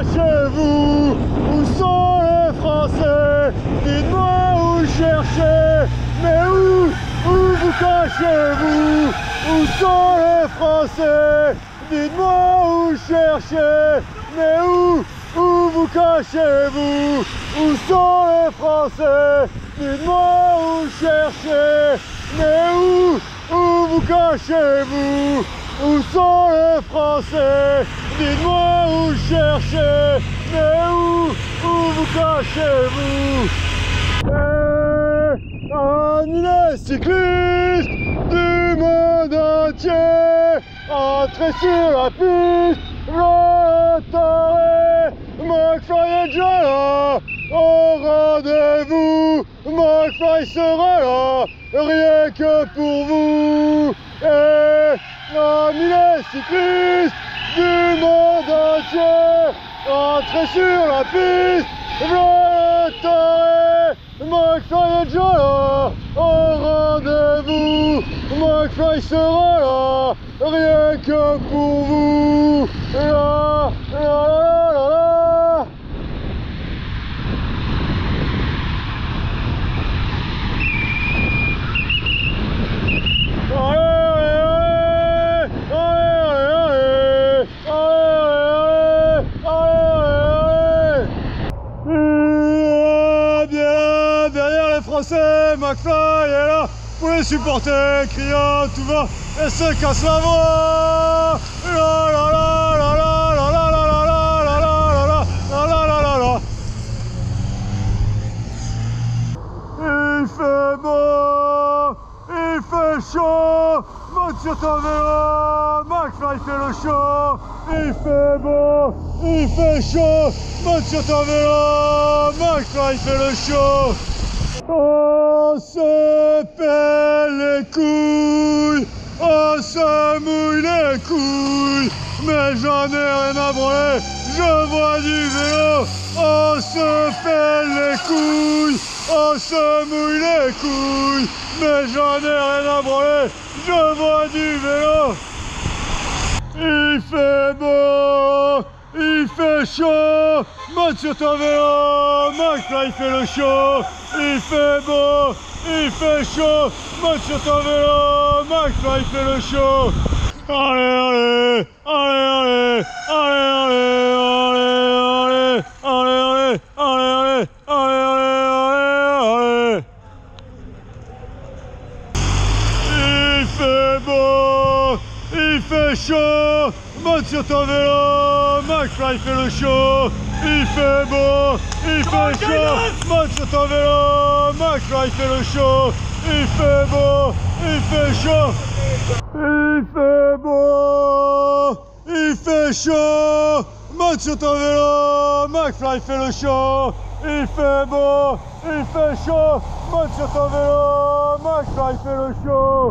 cachez-vous? Où sont les Français? Dites-moi où cherchez. Mais où vous cachez-vous? Où sont les Français? Dites-moi où cherchez. Mais où vous cachez-vous? Où sont les Français? Dites-moi où cherchez. Mais où vous cachez-vous? Où sont les Français? Dites-moi où chercher. Mais où vous cachez-vous? Amis les cyclistes du monde entier, entrez sur la piste, j'entendrai McFly est déjà là, au rendez-vous, McFly sera là, rien que pour vous. Amis les cyclistes du monde entier, entrez sur la piste, j'entendrai McFly est déjà là, au rendez-vous, McFly sera là, rien que pour vous. La, la, la, la, la. Français, McFly est là pour les supporter, criant tout va et se casse la voix. La la la la la la la la la la la la la la la la. Il fait beau, il fait chaud, monte sur ton vélo, McFly fait le show. Il fait beau, il fait chaud, monte sur ton vélo, McFly fait le show. On se pèle les couilles, on se mouille les couilles, mais j'en ai rien à branler, je vois du vélo. On se pèle les couilles, on se mouille les couilles, mais j'en ai rien à branler, je vois du vélo. Il fait beau, il fait chaud, monte sur ton vélo, McFly fait le show. Il fait beau, il fait chaud, monte sur ton vélo, McFly fait le show. Allez, allez, allez, allez, allez, allez, allez, allez, allez, allez, allez, allez. Il fait beau, il fait chaud, monte sur ton vélo, McFly fait le show. Il fait beau, il fait chaud, monte sur ton vélo, McFly fait le show. Il fait beau, il fait chaud. Il fait beau, il fait chaud, monte sur ton vélo, McFly fait le show. Il fait beau, il fait chaud, monte sur ton vélo, McFly fait le show.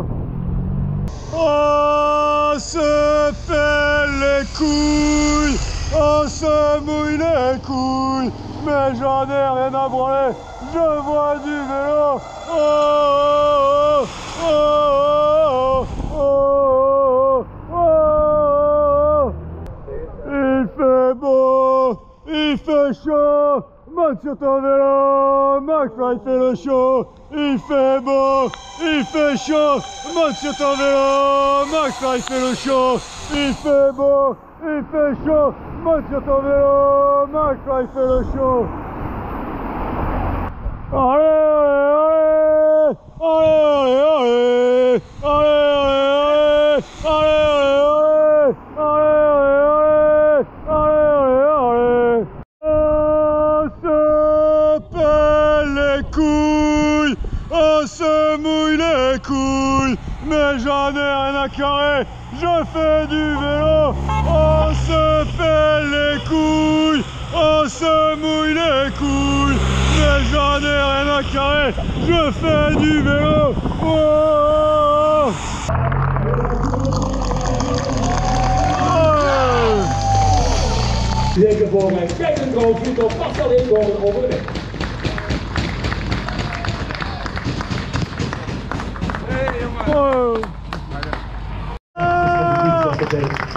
On se fait les couilles, on se mouille les couilles, mais j'en ai rien à branler, je vois du vélo. Oh, oh, oh, oh, oh, oh. Il fait beau, il fait chaud, monte sur ton vélo, McFly fait le show. Il fait beau, il fait chaud, monte sur ton vélo, McFly fait le show. Il fait beau, il fait chaud, monte sur ton vélo, McFly fait le show. Allez, allez, allez, allez, allez, allez, allez, allez, allez, allez, allez. On se pèle les couilles, on se mouille les couilles, mais j'en ai rien à carrer, je fais du vélo. On se pèle les couilles, on se mouille les couilles, mais j'en ai rien à carrer, je fais du vélo. Oh, Liggen voor mij. Kijk een droomvlieg op. Pas alleen komen over de weg. oh.